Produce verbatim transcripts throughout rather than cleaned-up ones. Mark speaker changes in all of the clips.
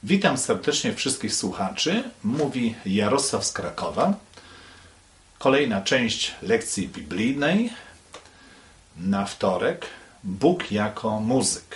Speaker 1: Witam serdecznie wszystkich słuchaczy. Mówi Jarosław z Krakowa. Kolejna część lekcji biblijnej na wtorek. Bóg jako muzyk.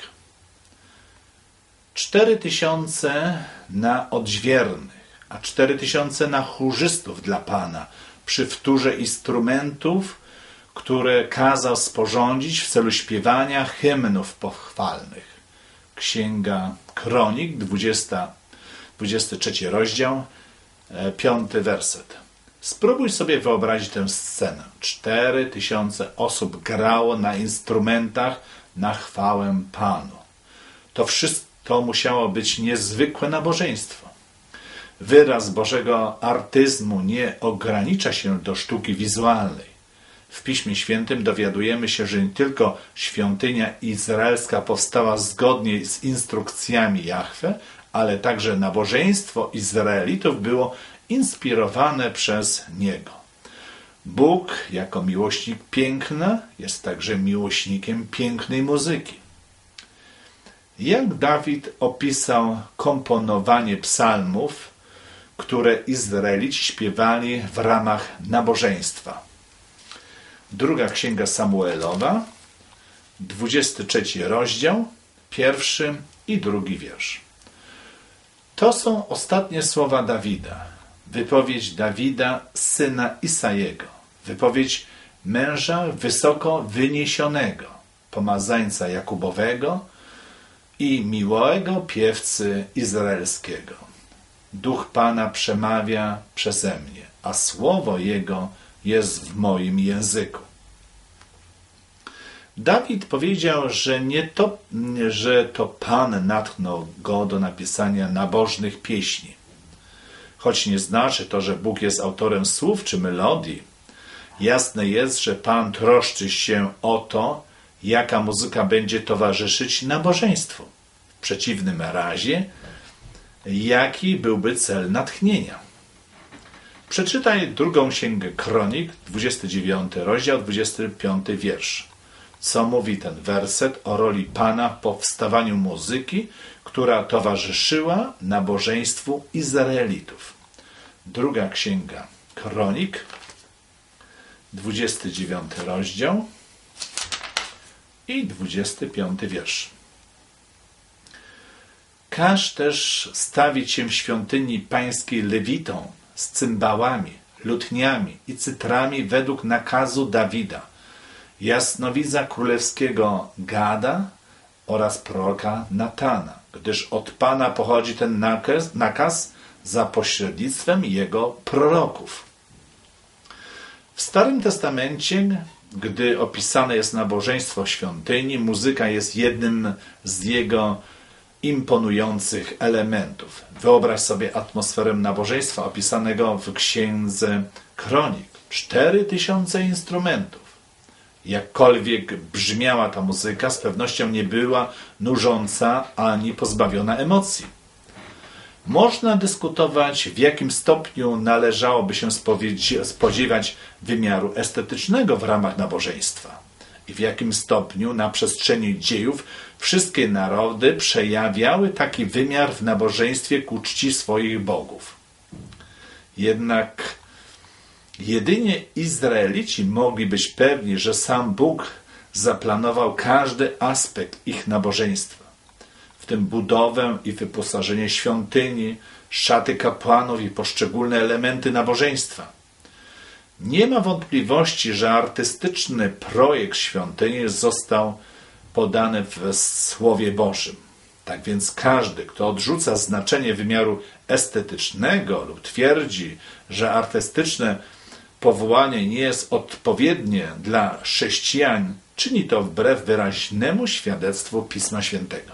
Speaker 1: Cztery tysiące na odźwiernych, a cztery tysiące na chórzystów dla Pana przy wtórze instrumentów, które kazał sporządzić w celu śpiewania hymnów pochwalnych. Księga Kronik, dwudziesty trzeci rozdział, piąty werset. Spróbuj sobie wyobrazić tę scenę. Cztery tysiące osób grało na instrumentach na chwałę Panu. To wszystko musiało być niezwykłe nabożeństwo. Wyraz Bożego artyzmu nie ogranicza się do sztuki wizualnej. W Piśmie Świętym dowiadujemy się, że nie tylko świątynia izraelska powstała zgodnie z instrukcjami Jahwe, ale także nabożeństwo Izraelitów było inspirowane przez Niego. Bóg, jako miłośnik piękna, jest także miłośnikiem pięknej muzyki. Jak Dawid opisał komponowanie psalmów, które Izraelici śpiewali w ramach nabożeństwa? Druga Księga Samuelowa, dwudziesty trzeci rozdział, pierwszy i drugi wiersz. To są ostatnie słowa Dawida. Wypowiedź Dawida, syna Isajego. Wypowiedź męża wysoko wyniesionego, pomazańca Jakubowego i miłego piewcy izraelskiego. Duch Pana przemawia przeze mnie, a słowo Jego jest w moim języku. Dawid powiedział, że, nie to, że to Pan natchnął go do napisania nabożnych pieśni. Choć nie znaczy to, że Bóg jest autorem słów czy melodii, jasne jest, że Pan troszczy się o to, jaka muzyka będzie towarzyszyć nabożeństwu. W przeciwnym razie, jaki byłby cel natchnienia. Przeczytaj drugą Księgę Kronik, dwudziesty dziewiąty rozdział, dwudziesty piąty wiersz. Co mówi ten werset o roli Pana w powstawaniu muzyki, która towarzyszyła nabożeństwu Izraelitów. Druga Księga Kronik, dwudziesty dziewiąty rozdział i dwudziesty piąty wiersz. Każ też stawić się w świątyni pańskiej lewitom, z cymbałami, lutniami i cytrami według nakazu Dawida, jasnowidza królewskiego Gada oraz proroka Natana, gdyż od Pana pochodzi ten nakaz, nakaz za pośrednictwem jego proroków. W Starym Testamencie, gdy opisane jest nabożeństwo w świątyni, muzyka jest jednym z jego imponujących elementów. Wyobraź sobie atmosferę nabożeństwa opisanego w Księdze Kronik. Cztery tysiące instrumentów. Jakkolwiek brzmiała ta muzyka, z pewnością nie była nużąca ani pozbawiona emocji. Można dyskutować, w jakim stopniu należałoby się spodziewać wymiaru estetycznego w ramach nabożeństwa i w jakim stopniu na przestrzeni dziejów wszystkie narody przejawiały taki wymiar w nabożeństwie ku czci swoich bogów. Jednak jedynie Izraelici mogli być pewni, że sam Bóg zaplanował każdy aspekt ich nabożeństwa, w tym budowę i wyposażenie świątyni, szaty kapłanów i poszczególne elementy nabożeństwa. Nie ma wątpliwości, że artystyczny projekt świątyni został podany w Słowie Bożym. Tak więc każdy, kto odrzuca znaczenie wymiaru estetycznego lub twierdzi, że artystyczne powołanie nie jest odpowiednie dla chrześcijan, czyni to wbrew wyraźnemu świadectwu Pisma Świętego.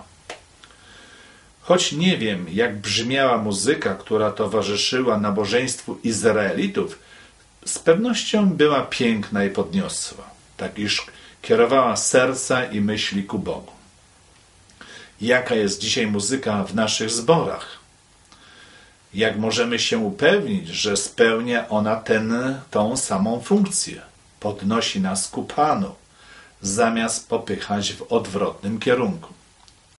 Speaker 1: Choć nie wiem, jak brzmiała muzyka, która towarzyszyła nabożeństwu Izraelitów, z pewnością była piękna i podniosła, tak iż kierowała serca i myśli ku Bogu. Jaka jest dzisiaj muzyka w naszych zborach? Jak możemy się upewnić, że spełnia ona ten, tą samą funkcję? Podnosi nas ku Panu, zamiast popychać w odwrotnym kierunku.